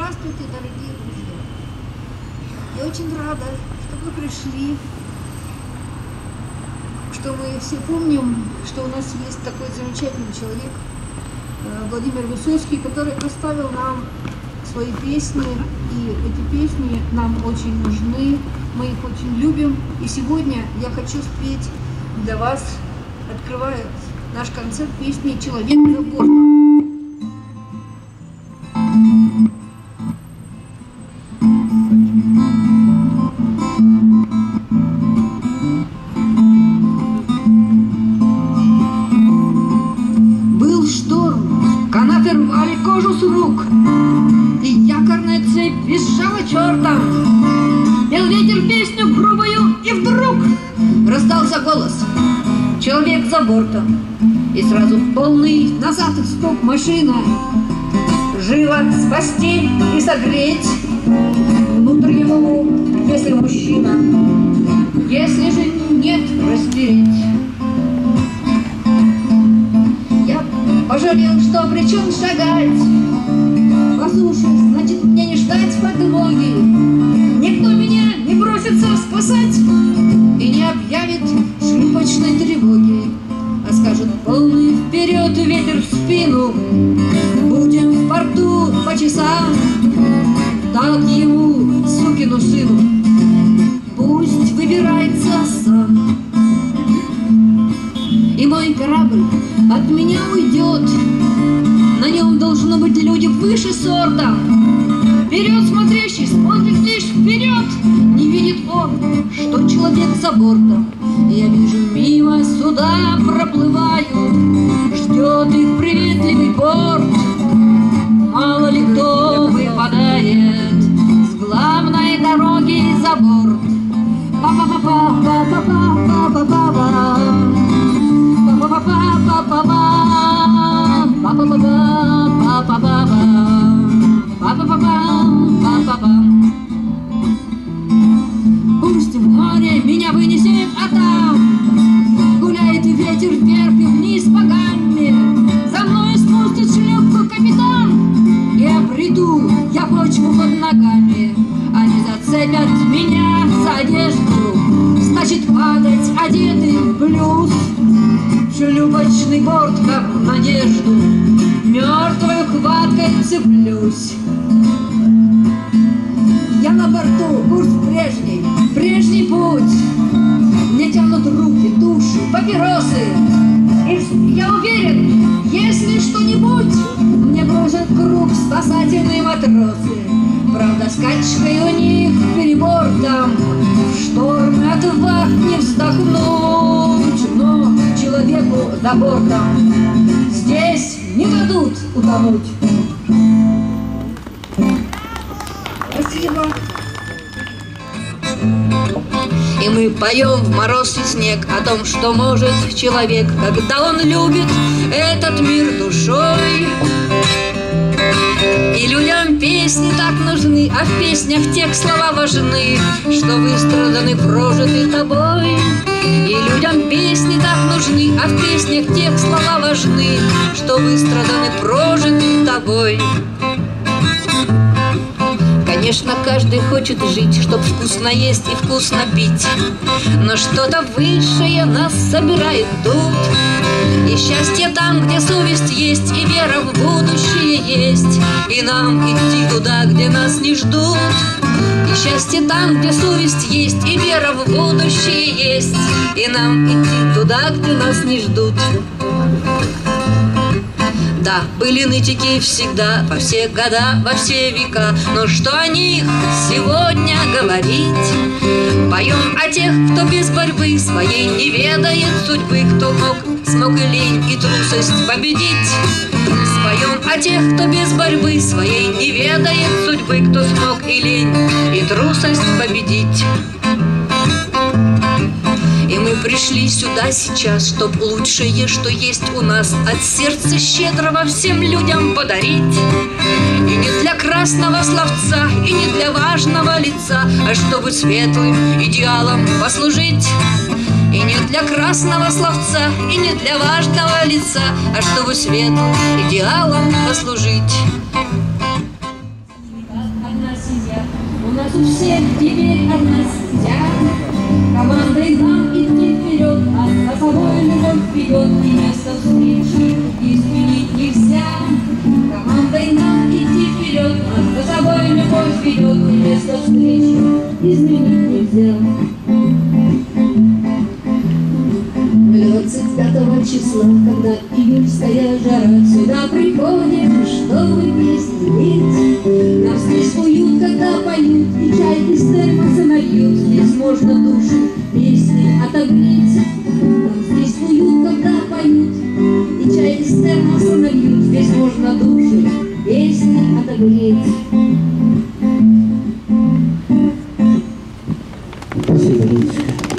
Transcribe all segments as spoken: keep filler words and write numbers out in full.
Здравствуйте, дорогие друзья! Я очень рада, что вы пришли, что мы все помним, что у нас есть такой замечательный человек, Владимир Высоцкий, который оставил нам свои песни, и эти песни нам очень нужны, мы их очень любим. И сегодня я хочу спеть для вас, открывая наш концерт, песни «Человек за бортом». Был шторм, канаты рвали кожу с рук, и якорная цепь визжала чертом. Пел ветер песню грубую, и вдруг раздался голос: «Человек за бортом!» И сразу полный назад стоп машина. Живо спасти и согреть внутрь ему, если мужчина, если же нет, растереть. Я пожалел, что обречен шагать по суше, значит мне не ждать подмоги. Никто меня не бросится спасать и не объявит шлюпочной тревоги, а скажет полный вперед, ветер в спину. Будем в порту по часам, так ему, сукину сыну, пусть выбирается сам. И мой корабль от меня уйдет, на нем должно быть люди выше сорта. Вперед смотрящий смотрит лишь вперед, не видит он, что человек за бортом. Я вижу, мимо суда проплывают, ждет их приветливый порт. Мало ли кто выпадает с главной дороги за борт. Пусть море меня вынесет, а там гуляет ветер вверх и вниз по гамме. За мной спустит шлюпку капитан, и обрету я почву под ногами. Они зацепят меня за одежду, значит падать одетый в блюз. Шлюпочный борт, как в надежду, мертвой хваткой цеплюсь. Я на борту, курс прежний, прежний путь. Мне тянут руки, души, папиросы. И я уверен, если что-нибудь мне бросят круг спасательные матросы. Правда, с качкой у них перебортом, в шторм от вахт не вздохнуть. Но человеку за бортом здесь не дадут утонуть. Спасибо. И мы поем в мороз и снег о том, что может человек, когда он любит этот мир душой. И людям песни так нужны, а в песнях тех слова важны, что выстраданы, прожиты тобой. И людям песни так нужны, а в песнях тех слова важны, что выстраданы, прожиты тобой. Конечно, каждый хочет жить, чтоб вкусно есть и вкусно пить, но что-то высшее нас собирает тут. И счастье там, где совесть есть, и вера в будущее есть, и нам идти туда, где нас не ждут. И счастье там, где совесть есть, и вера в будущее есть, и нам идти туда, где нас не ждут. Да, были нытики всегда, во все года, во все века, но что о них сегодня говорить? Поем о тех, кто без борьбы своей не ведает судьбы, кто мог, смог и лень, и трусость победить. Споем о тех, кто без борьбы своей не ведает судьбы, кто смог и лень, и трусость победить. И мы пришли сюда сейчас, чтоб лучшее, что есть у нас, от сердца щедрого всем людям подарить. И не для красного словца, и не для важного лица, а чтобы светлым идеалом послужить. И не для красного словца, и не для важного лица, а чтобы светлым идеалом послужить. семья. У нас у всех теперь одна стезя. Командой нам идти вперед, а за собой любовь ведет, и место встречи изменить нельзя. Командой нам идти вперед, а за собой любовь ведет, и место встречи изменить нельзя. двадцать пятого числа, когда июльская жара, сюда приходим, чтобы песни петь. Нам здесь уют, когда поют, и чай из термоса нальют. Здесь можно души песни отогреть. Нам здесь уют, когда поют, и чай из термоса нальют. Здесь можно души песни отогреть. Спасибо, Лидочка.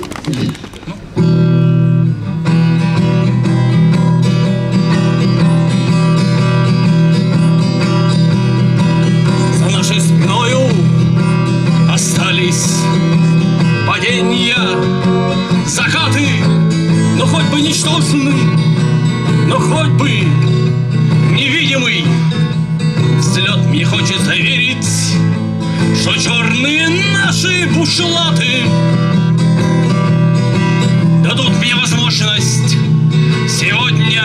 Падения, закаты, но хоть бы ничтожны, но хоть бы невидимый взлет. Мне хочется верить, что черные наши бушлаты дадут мне возможность сегодня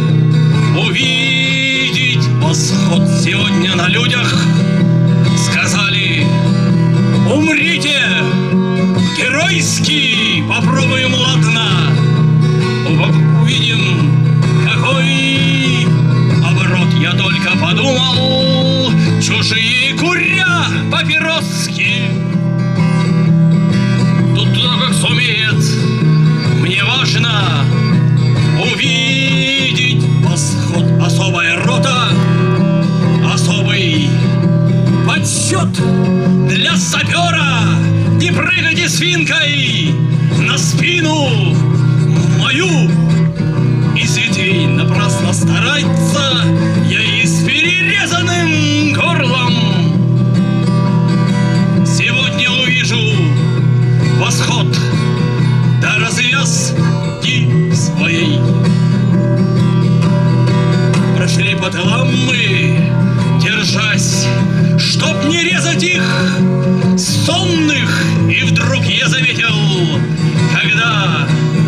увидеть восход. Сегодня на людях сказали: умрите геройски, попробуем, ладно, увидим, какой оборот. Я только подумал, чужие куря папироски, тут кто как сумеет. Мне важно увидеть восход. Особая рота, особый подсчет для сапера. Не прыгайте свинкой на спину мою. Из ветвей напрасно стараться, я и с перерезанным горлом сегодня увижу восход до развязки своей. Прошли по тылам мы, держась, чтоб не резать их сонных. И вдруг я заметил, когда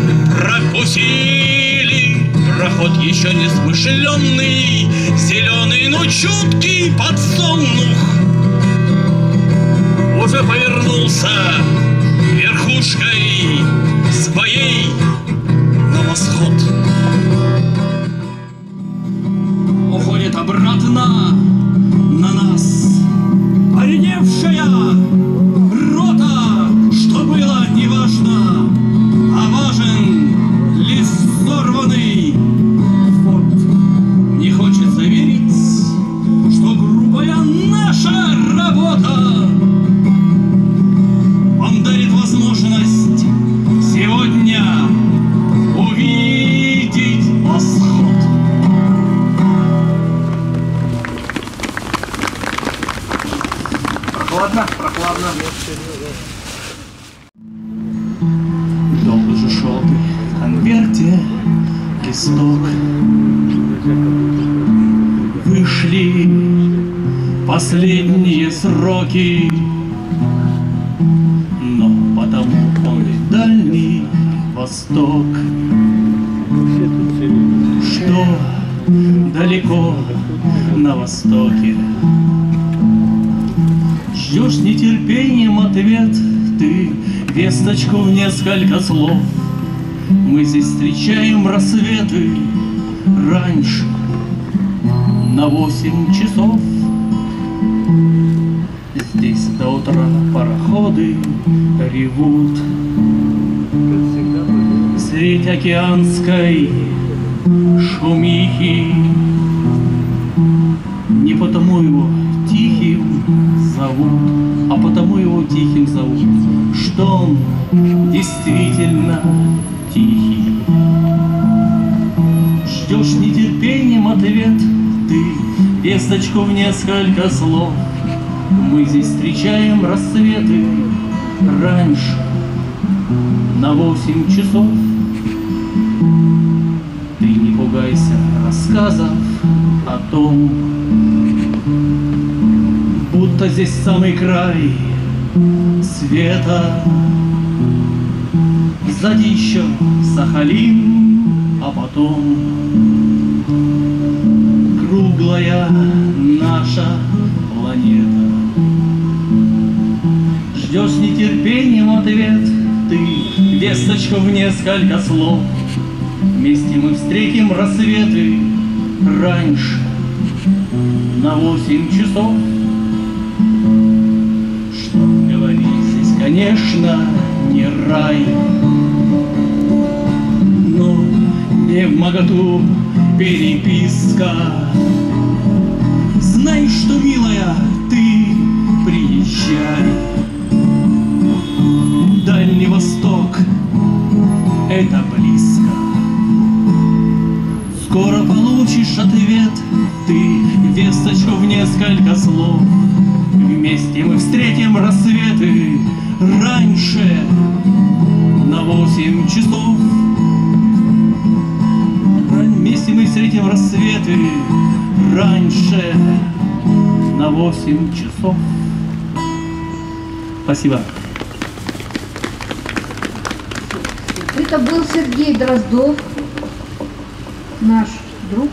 прокусили проход еще не смышленный, зеленый, но чуткий подсолнух уже повернулся верхушкой своей на восход. Уходит обратно на нас поредевшая рота. Что было, неважно, а важен лишь сорванный форт. Не хочется верить, что грубая наша работа вам дарит возможность сегодня увидеть восход. Прохладно, прохладно. Долго же шел ты в конверте листок. Вышли последние сроки, но потому он ведь Дальний Восток, что далеко на востоке. Ждешь нетерпением ответ ты, весточку в несколько слов. Мы здесь встречаем рассветы раньше на восемь часов. Здесь до утра пароходы ревут средь океанской шумихи. Не потому его тихим зовут, а потому его тихим зовут, что он действительно тихий. Ждешь нетерпением ответ ты, весточку в несколько слов. Мы здесь встречаем рассветы раньше на восемь часов. Ты не пугайся рассказов о том, будто будто здесь самый край света. Сзади еще Сахалин, а потом круглая наша планета. Ждешь с нетерпением ответ ты, весточку в несколько слов. Вместе мы встретим рассветы раньше на восемь часов. Что говорить здесь, конечно, не рай, но не вмоготу переписка. Знай, что, милая, ты приезжай. Дальний Восток — это близко. Скоро получишь ответ ты, весточку в несколько слов. Вместе мы встретим рассветы раньше на восемь часов. Вместе мы встретим рассветы раньше на восемь часов. Спасибо. Это был Сергей Дроздов, наш друг.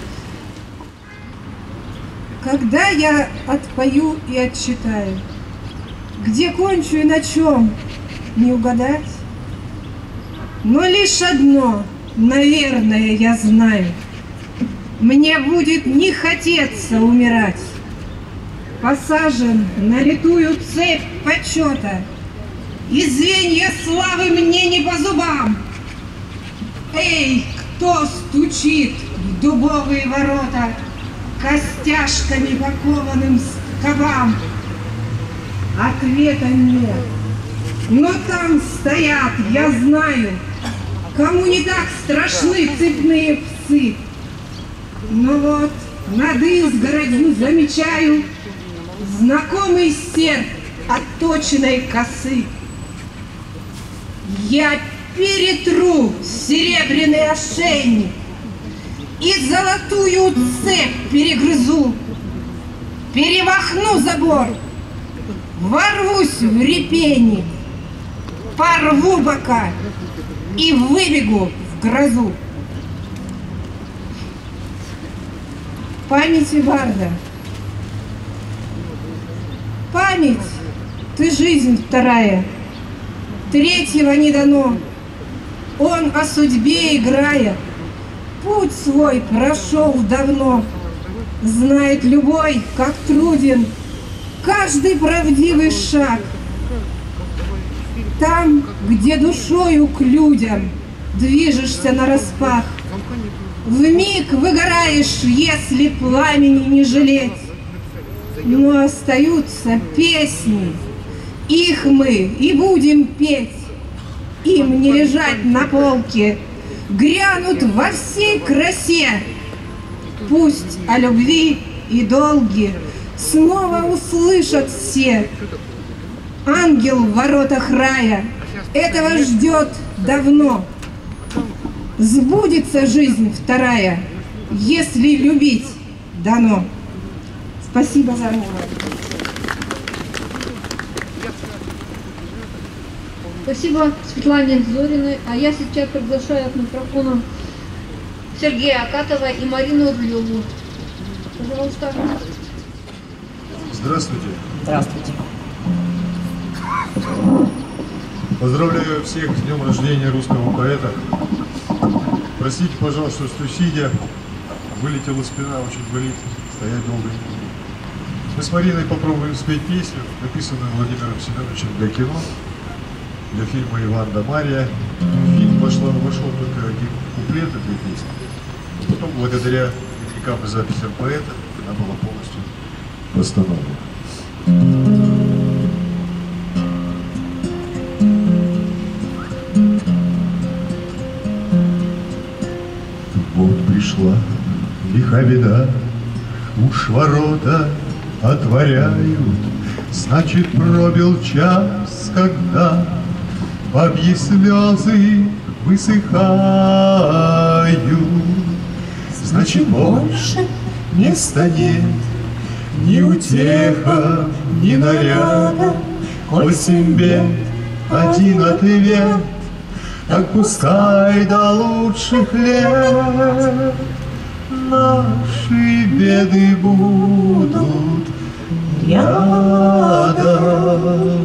Когда я отпою и отчитаю, где кончу и на чем, не угадать. Но лишь одно, наверное, я знаю: мне будет не хотеться умирать. Посажен на литую цепь почета, и звенья славы мне не по зубам. Эй, кто стучит в дубовые ворота костяшками покованным скобам? Ответа нет, но там стоят, я знаю, кому не так страшны цепные псы. Но вот над изгородью замечаю знакомый серп отточенной косы. Я перетру серебряный ошейник и золотую цепь перегрызу, перемахну забор, ворвусь в репейник, порву бока и выбегу в грозу. Память барда. Память, ты жизнь вторая, третьего не дано. Он о судьбе играя, путь свой прошел давно. Знает любой, как труден каждый правдивый шаг. Там, где душою к людям движешься нараспах, вмиг выгораешь, если пламени не жалеть. Но остаются песни, их мы и будем петь. Им не лежать на полке, грянут во всей красе. Пусть о любви и долге снова услышат все. Ангел в воротах рая этого ждет давно. Сбудется жизнь вторая, если любить дано. Спасибо за внимание. Спасибо Светлане Зориной. А я сейчас приглашаю к микрофону Сергея Акатова и Марину Урлеву. Пожалуйста. Здравствуйте. Здравствуйте. Поздравляю всех с днем рождения русского поэта. Простите, пожалуйста, что сидя, вылетела спина, очень болит, стоять долго не буду. Мы с Мариной попробуем спеть песню, написанную Владимиром Семеновичем для кино, для фильма «Иван да Марья». В фильм вошла, вошел только один куплет этой песни. Но потом, благодаря дневникам и записям поэта, она была полностью восстановлена. Вот пришла лиха беда, уж ворота отворяют, значит, пробил час, когда бабьи слезы высыхают. Значит, больше места нет ни утеха, ни наряда. Восемь бед, один ответ, так пускай до лучших лет наши беды будут рядом.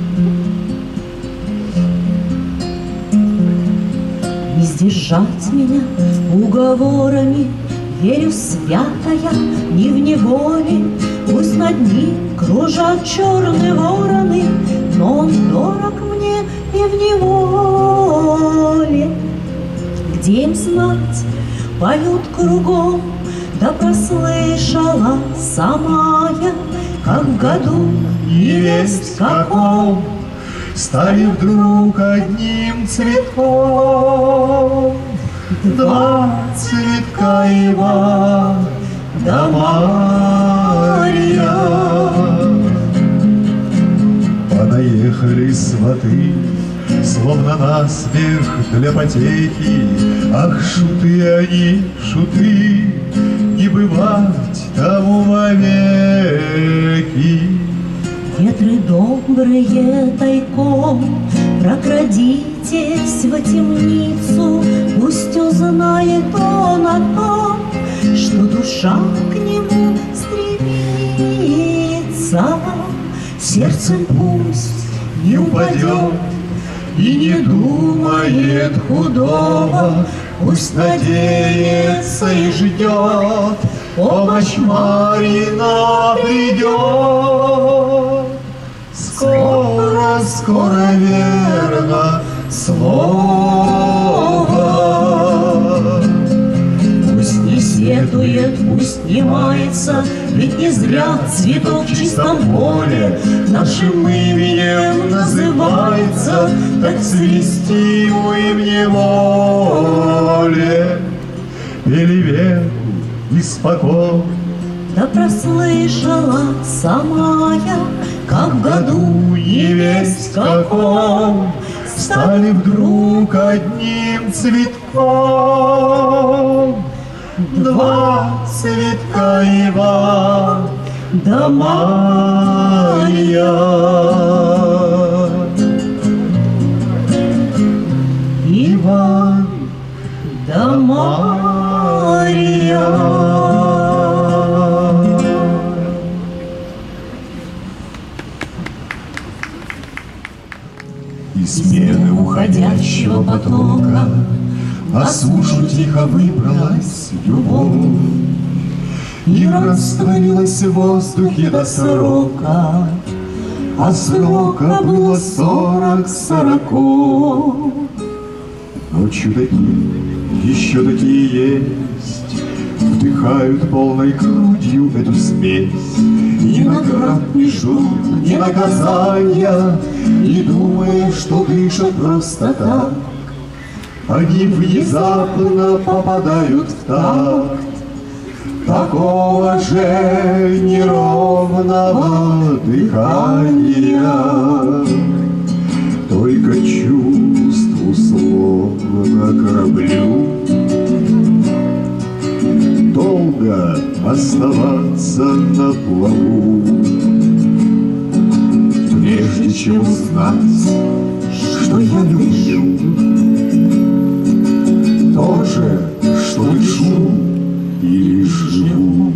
Не сдержать меня уговорами, верю святая, не в неволе. Пусть над ним кружат черные вороны, но он дорог мне и в неволе. Где им знать, поют кругом, да прослышала сама я, как в году невесть каком стали вдруг одним цветком два цветка Ива да Марья. Понаехали сваты, словно насмех для потехи. Ах, шуты они, шуты, не бывать тому вовеки. Ветры добрые тайком, прокрадитесь в темницу, пусть узнает он о том, что душа к нему стремится. Сердцем пусть Не упадет и не думает худого, пусть надеется и ждет, помощь Марьина придет. Скоро, скоро, верно, слово. Пусть не сетует, пусть не мается, ведь не зря цветок в чистом поле нашим именем называется, так свести мы в неволе. Пели век испокон, да прослышала сама я, как в году невесть каком стали вдруг одним цветком два цветка Ива да Марья. Ива да Марья. Из пены уходящего потока на сушу тихо выбралась любовь и растворилась в воздухе до срока, а срока было сорок сороков. Но чудаки еще такие есть, вдыхают полной грудью эту смесь, ни наград не ждут, ни наказания, и думая, что дышат просто так, они внезапно попадают в такт такого же неровного дыхания. Только чувству словно кораблю долго оставаться на плаву, прежде чем узнать, что я люблю то же, что дышу или живу.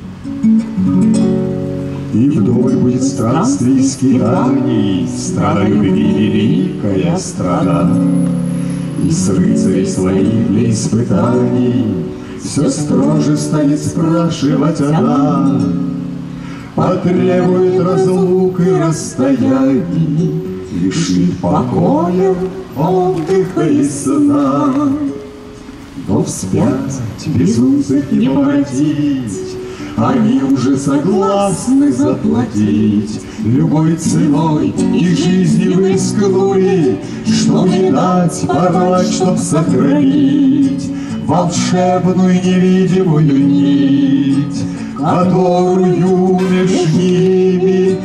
И вдоль будет странствий и скитаний, страна любви, великая страна. И с рыцарей своих для испытаний все строже станет спрашивать она, потребует разлук и расстояний, лишит покоя, отдыха и сна. Но вспять безумцев не поворотить, они уже согласны заплатить любой ценой, и жизни рискнули, чтоб не дать порвать, чтоб сохранить волшебную невидимую нить, которую меж ними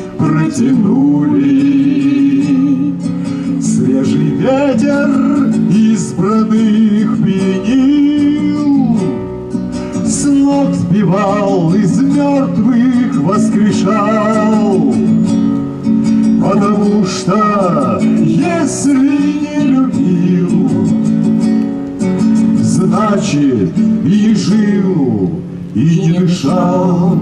протянули. Свежий ветер избранных пенил, с ног сбивал из мертвых воскрешал, потому что если не любил, значит и не жил, и не дышал.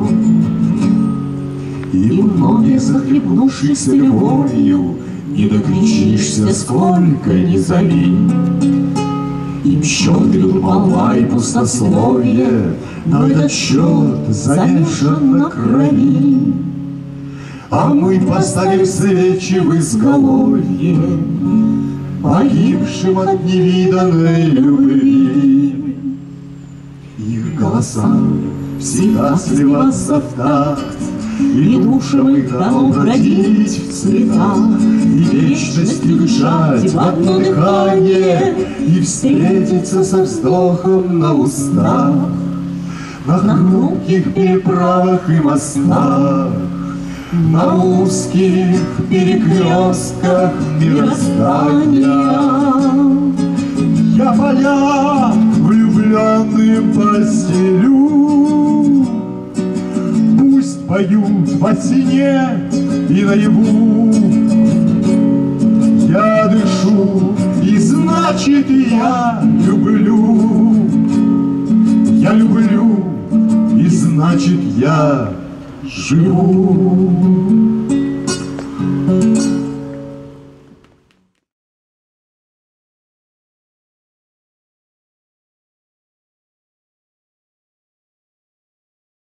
И многих захлебнувшихся любовью не докричишься, сколько ни зови. Им счет ведут молва и пустословие, но этот счет замешан на крови. А мы поставим свечи в изголовье погибшим от невиданной любви. Их голоса всегда сливаться в такт, и душам их дано бродить в цветах, и вечностью дышать в одно дыхание, и встретиться со вздохом на устах, на хрупких переправах и мостах, на узких перекрестках мироздания. Я поля влюбленным постелю, пусть поют во сне и наяву. Я дышу, и значит я люблю. Я люблю, и значит я живу.